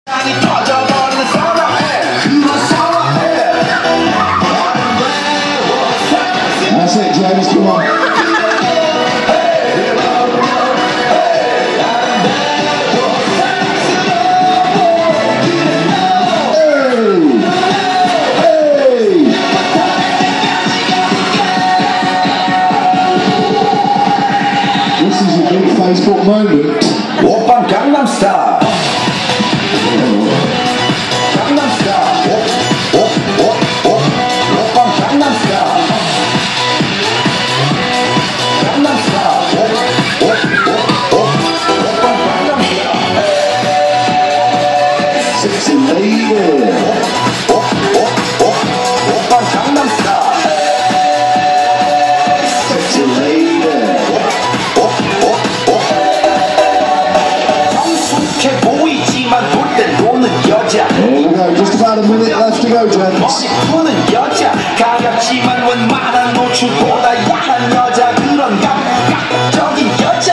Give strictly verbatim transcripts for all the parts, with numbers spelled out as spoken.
That's it, James, come on. This is a big Facebook moment. 오빤 강남스타일. 강남스타일. 오, 오, 오, 오. 오빤 강남스타일. 강남스타일. 오, 오, 오, 오. 오빤 강남스타일. Sexy lady. 오, 오, 오, 오. 오빤 강남스타일. Sexy lady. Here we go, just about a minute left to go, gents. 푸는 여자, 가볍지만 웬만한 노출보다 야한 여자, 그런 감각적인 여자.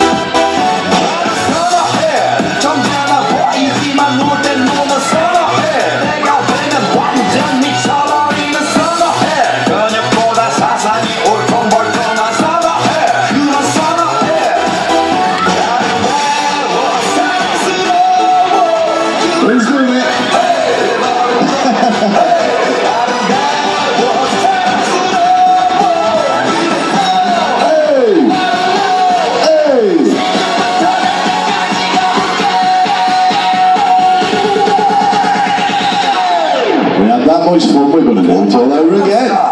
선어해, 점잖아 보이지만 놀 땐 너무 선어해. 내가 되면 완전 미쳐버리는 선어해. 근육보다 사상이 올통벌통한 선어해. 그런 선어해. 나를 외워 사랑스러워. Who's doing it? We had that much fun, we're going to do it all over again.